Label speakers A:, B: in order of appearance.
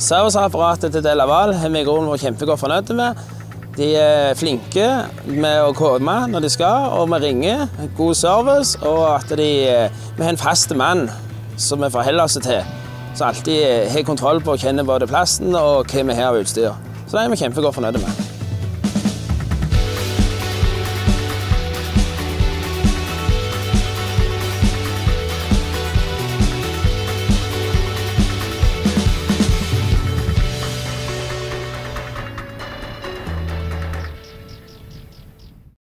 A: Serviceapparatet til Delaval har vi i grunnen vært kjempegodt fornøyd med. De er flinke med å komme når de skal, og vi ringer, god service, og at vi har en fast mann som vi forholder oss til, så alltid har kontroll på å kjenne både plassen og hva vi har av utstyr. Så det er vi kjempegodt fornøyd med.